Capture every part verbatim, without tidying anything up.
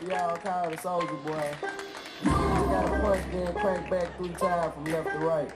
y'all call the Soulja Boy. You gotta punch, then crank back three times from left to right.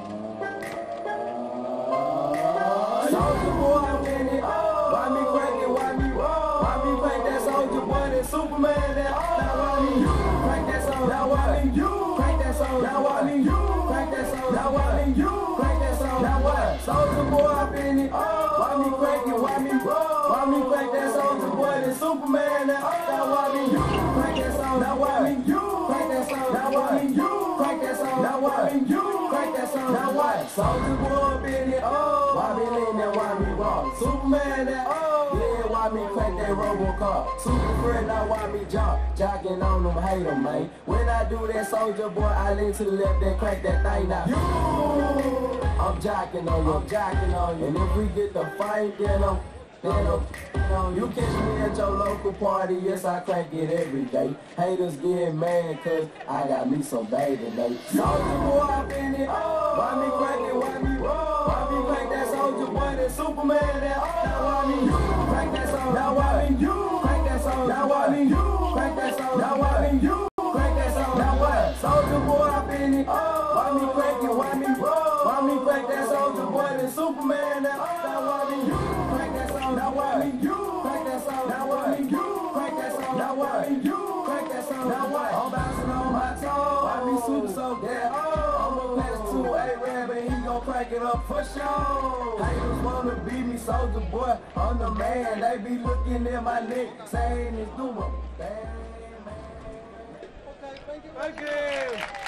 Soulja Boy, I'm in it. Why me crank it? Why me roll? Why me crank that Soulja Boy? That Superman, that now why me you crank that Soulja? Now why me you crank that Soulja? Now why me you crank that Soulja? Now why me you crank that Soulja? Now what? Soulja Boy, I'm in it. Why me crank it? Why me roll? Why me crank that Soulja Boy? That Superman, that now why me you crank that Soulja? Now why me you crank that Soulja? Now why me you crank that Soulja? Now why me you crank that Soulja? Now what? Soulja Boy, I'm in it. Why me lean that? Why me roll? Superman, that yeah, why me crank that Robocop? Super friend, now why me jump? Jocking on them, hate them, man. When I do that Soulja Boy, I lean to the left, then crank that thing now. You, I'm jocking on you, I'm jocking on you. And if we get the fight, then I'm, then I'm, on you. Catch me at your local party, yes, I crank it every day. Haters get mad, cause I got me some baby today. Soulja Boy, I'm in it. Why me crank it, why me roll? Why me crank that Soulja Boy, that Superman, that now why me you crank that Soulja? Now why me you crank that Soulja? Now why me you crank that Soulja? Now why me you crank that Soulja? Now what? Soulja Boy, I'm in it. Why me crank it, why me roll? Why me crank that Soulja Boy, that Superman, that now why me you crank that Soulja? Now why me you crank that Soulja? Now why me you crank that Soulja? Now why me you crank that Soulja? Now what? I'm bouncing on my toes. Why me super so dead? I'm a class two A-Rab and he gon' crank it up for sure. Haters wanna beat me, Soulja Boy, I'm the man. They be looking at my neck, saying it's doing bad. Thank you.